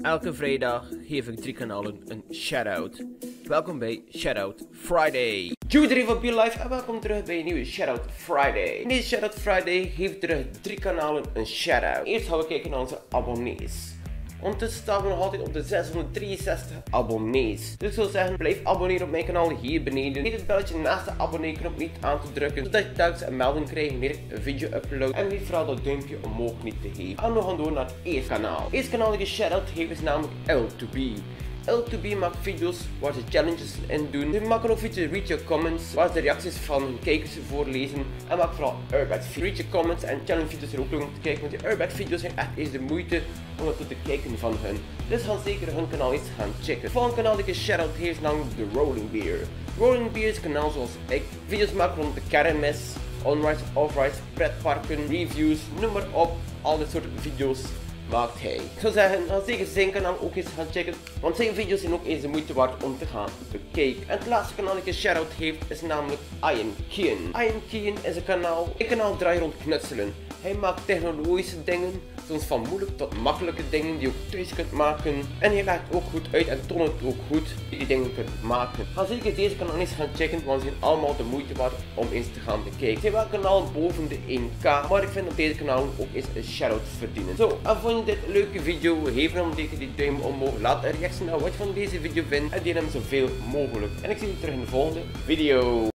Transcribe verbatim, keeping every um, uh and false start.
Elke vrijdag geef ik drie kanalen een shout-out. Welkom bij Shoutout Friday. Joe drie van Be Life en welkom terug bij een nieuwe Shoutout Friday. In deze Shoutout Friday geef ik terug drie kanalen een shout-out. Eerst gaan we kijken naar onze abonnees. Ondertussen staan we nog altijd op de zeshonderddrieënzestig abonnees. Dus ik zou zeggen, blijf abonneren op mijn kanaal hier beneden. Vergeet het belletje naast de abonnee-knop niet aan te drukken, zodat je telkens een melding krijgt wanneer ik een video upload. En vergeet vooral dat duimpje omhoog niet te geven. En we gaan door naar het eerste kanaal. Het eerste kanaal dat ik een shout-out geef is namelijk L two B. L two B maakt video's waar ze challenges in doen. Ze maken ook video's Read Your Comments, waar ze de reacties van hun kijkers voorlezen. En maakt vooral Urbex video's. Read Your Comments en challenge video's er ook om te kijken, want die Urbex video's zijn echt eens de moeite om het te kijken van hun. Dus ga zeker hun kanaal eens gaan checken. Het volgende kanaal dat ik een shout-out geef is namelijk de Rolling Beer. Rolling Beer is een kanaal zoals ik. Video's maken rond de kermis, onrides, offrides, pretparken, reviews, noem maar op. Al dit soort video's maakt hij. Ik zou zeggen, ga zeker zijn kanaal ook eens gaan checken, want zijn video's zijn ook eens de moeite waard om te gaan bekijken. En het laatste kanaal dat ik een shout-out geef is namelijk I Am Kian. I Am Kian is een kanaal, een kanaal draait rond knutselen. Hij maakt technologische dingen, soms van moeilijk tot makkelijke dingen die je ook thuis kunt maken. En hij legt ook goed uit en toont het ook goed die je dingen kunt maken. Ga zeker deze kanaal eens gaan checken, want ze zijn allemaal de moeite waard om eens te gaan bekijken. Ze hebben wel kanaal boven de één K, maar ik vind dat deze kanaal ook eens een shout-out verdienen. Zo, en vond je dit een leuke video? Geef dan zeker die duim omhoog. Laat een reactie naar wat je van deze video vindt en deel hem zoveel mogelijk. En ik zie je terug in de volgende video.